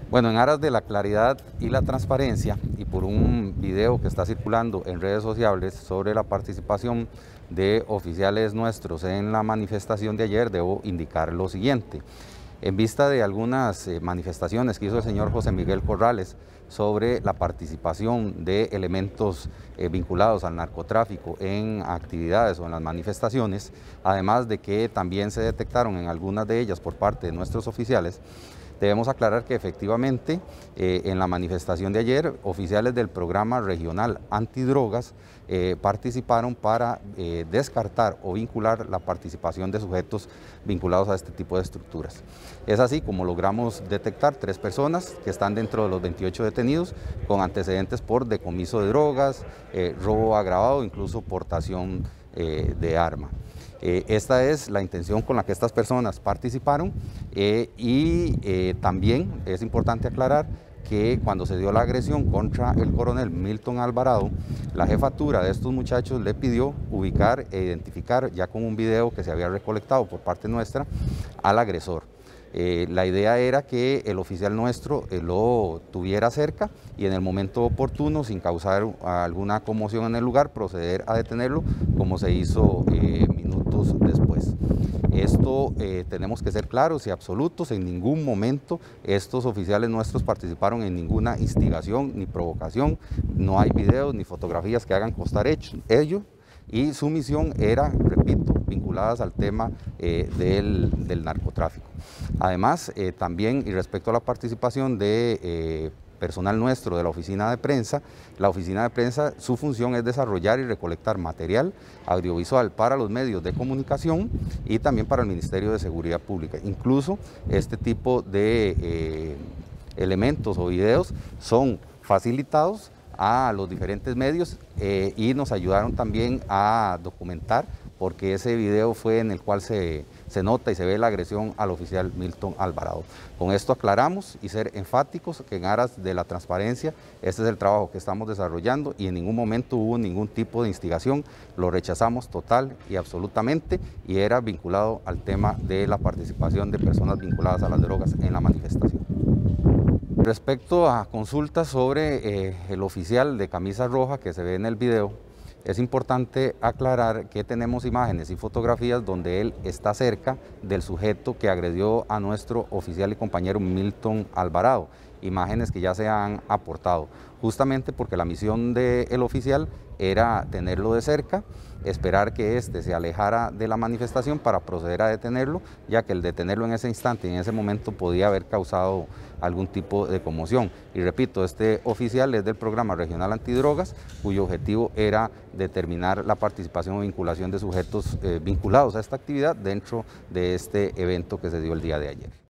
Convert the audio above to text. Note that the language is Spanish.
Bueno, en aras de la claridad y la transparencia y por un video que está circulando en redes sociales sobre la participación de oficiales nuestros en la manifestación de ayer, debo indicar lo siguiente. En vista de algunas manifestaciones que hizo el señor José Miguel Corrales sobre la participación de elementos vinculados al narcotráfico en actividades o en las manifestaciones, además de que también se detectaron en algunas de ellas por parte de nuestros oficiales, debemos aclarar que efectivamente en la manifestación de ayer, oficiales del programa regional antidrogas participaron para descartar o vincular la participación de sujetos vinculados a este tipo de estructuras. Es así como logramos detectar 3 personas que están dentro de los 28 detenidos con antecedentes por decomiso de drogas, robo agravado, incluso portación de arma. Esta es la intención con la que estas personas participaron y también es importante aclarar que cuando se dio la agresión contra el coronel Milton Alvarado, la jefatura de estos muchachos le pidió ubicar e identificar, ya con un video que se había recolectado por parte nuestra, al agresor. La idea era que el oficial nuestro lo tuviera cerca y en el momento oportuno, sin causar alguna conmoción en el lugar, proceder a detenerlo, como se hizo minutos después. Esto tenemos que ser claros y absolutos, en ningún momento estos oficiales nuestros participaron en ninguna instigación ni provocación, no hay videos ni fotografías que hagan constar ello, y su misión era, repito, vinculadas al tema del narcotráfico. Además, también, y respecto a la participación de personal nuestro de la oficina de prensa, su función es desarrollar y recolectar material audiovisual para los medios de comunicación y también para el Ministerio de Seguridad Pública. Incluso este tipo de elementos o videos son facilitados a los diferentes medios y nos ayudaron también a documentar, porque ese video fue en el cual se nota y se ve la agresión al oficial Milton Alvarado. Con esto aclaramos y ser enfáticos que en aras de la transparencia, este es el trabajo que estamos desarrollando y en ningún momento hubo ningún tipo de instigación, lo rechazamos total y absolutamente y era vinculado al tema de la participación de personas vinculadas a las drogas en la manifestación. Respecto a consultas sobre el oficial de camisa roja que se ve en el video, es importante aclarar que tenemos imágenes y fotografías donde él está cerca del sujeto que agredió a nuestro oficial y compañero Milton Alvarado, imágenes que ya se han aportado, justamente porque la misión del oficial era tenerlo de cerca, esperar que éste se alejara de la manifestación para proceder a detenerlo, ya que el detenerlo en ese instante y en ese momento podía haber causado algún tipo de conmoción. Y repito, este oficial es del programa regional antidrogas, cuyo objetivo era determinar la participación o vinculación de sujetos vinculados a esta actividad dentro de este evento que se dio el día de ayer.